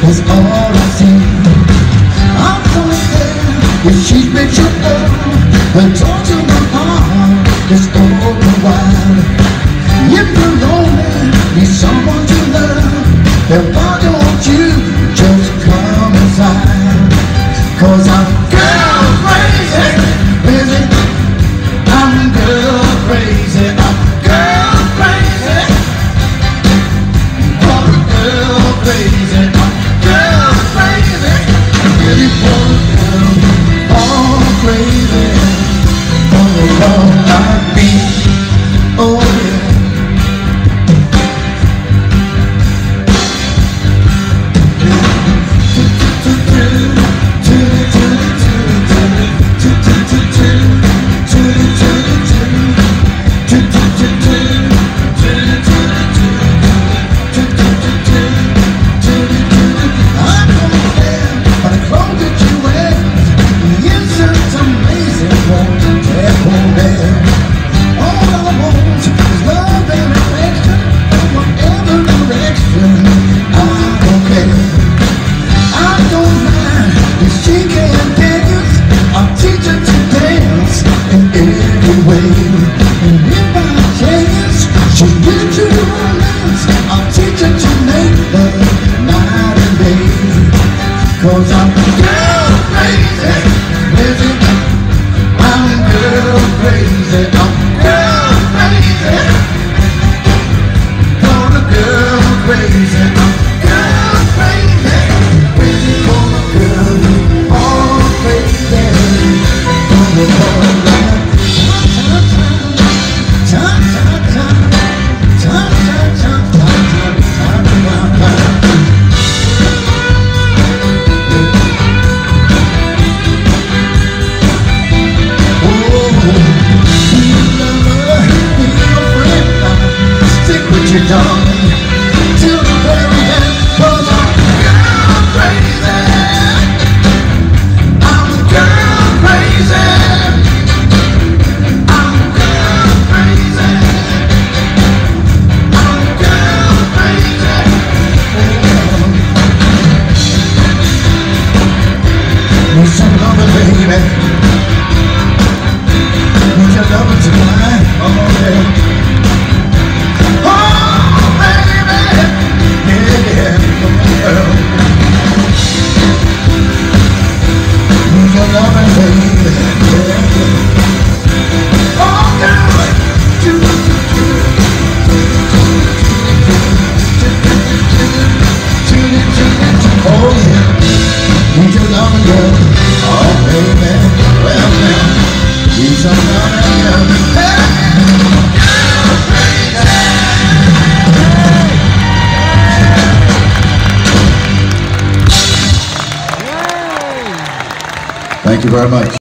is all I see. I don't care if she's rich or poor, but don't you my heart is open wide. If you're lonely, need someone to love, then why don't you just come inside? 'Cause I'm girl crazy, crazy. I'm girl crazy, I'm girl crazy. For a girl crazy, I'm girl crazy. Really for a girl, all crazy. For a girl like me, oh yeah. Cause I'm girl crazy, crazy. I'm girl crazy, I'm girl crazy. For a girl crazy, I'm girl crazy. Crazy for a girl, all crazy. For a girl like your darling till the very end. 'Cause I'm girl crazy, I'm girl crazy, I'm girl crazy, I'm girl crazy. Need some loving, baby. Need your loving tonight, oh yeah. Thank you very much.